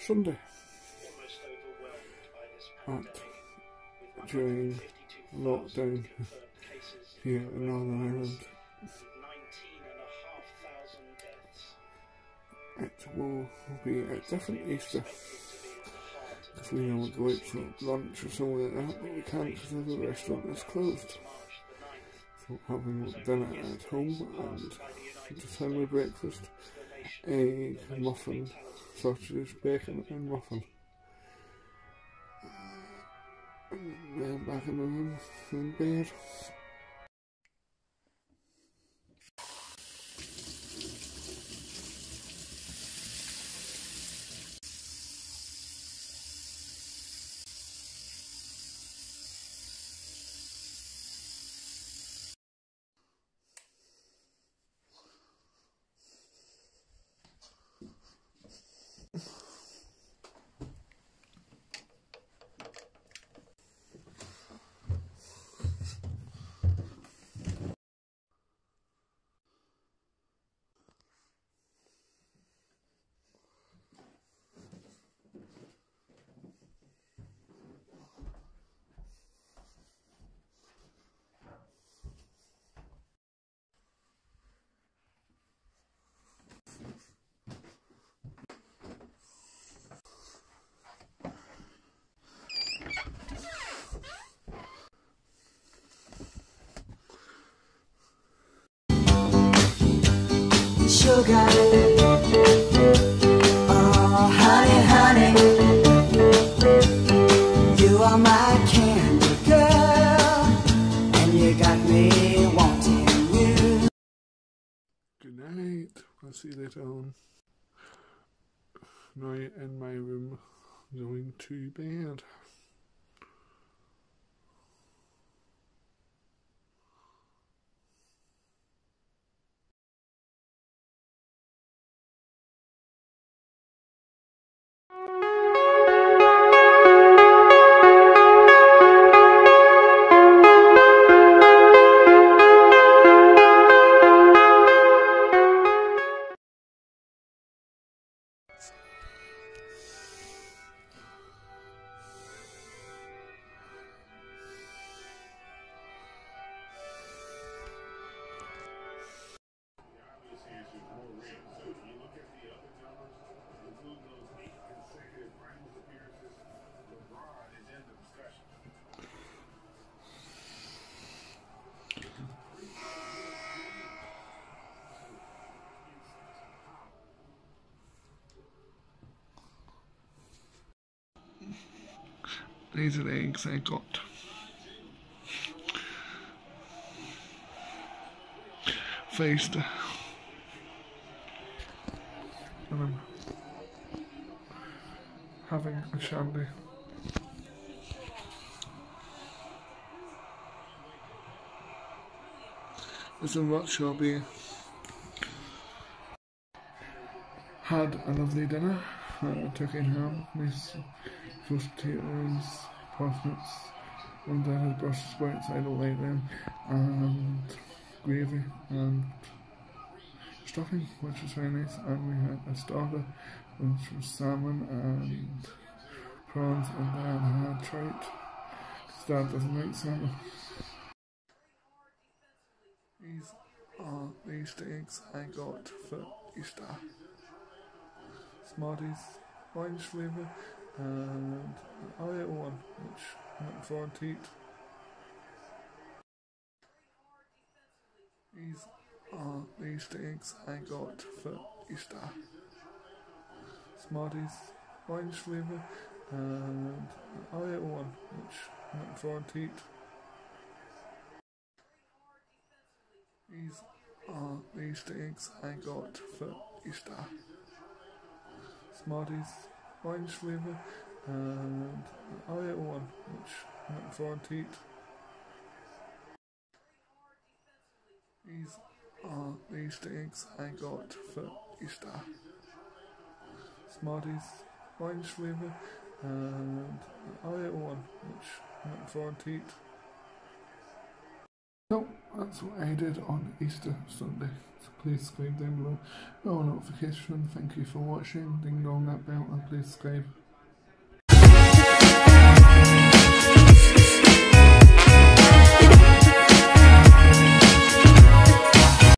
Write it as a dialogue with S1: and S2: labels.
S1: Sunday during lockdown here in Northern Ireland. It will be a different Easter if we don't go out for lunch or something like that, but we can't because every restaurant is closed. So having dinner at home and just having my breakfast, egg, muffin, sausages, bacon and muffin. And then back in the room in bed.
S2: Sugar, oh honey, honey, you are my candy girl, and you got me wanting you.
S1: Good night, I'll see you later on. Now in my room, going to bed. These are the eggs I got. For Easter. And I'm having a shandy. It's a much shabby. Had a lovely dinner. Turkey and ham, nice roast potatoes, parsnips, and then had Brussels sprouts, I don't like them, and gravy and stuffing, which was very nice. And we had a starter, which was salmon and prawns, and then hadtrait, because Dad doesn't like salmon. These are the Easter eggs I got for Easter. Smarties, orange flavour, and a little one, which I'm looking forward to eat. These are the Easter eggs I got for Easter. Smarties, orange flavour, and a little one, which I'm looking forward to eat. These are the Easter eggs I got for Easter. Smarties, orange flavour, and a little one, which I'm looking forward to eat. These are the Easter eggs I got for Easter. Smarties, orange flavour, and a little one, which I'm looking forward to eat. So, that's what I did on Easter Sunday. So please subscribe down below. Oh, notification. Thank you for watching. Ding dong that bell and please subscribe.